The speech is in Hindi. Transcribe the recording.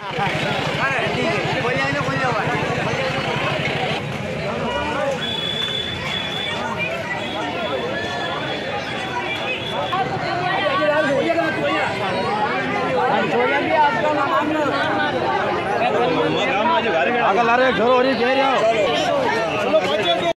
आगे ला रहे छोरो हो रही कह रहे हो।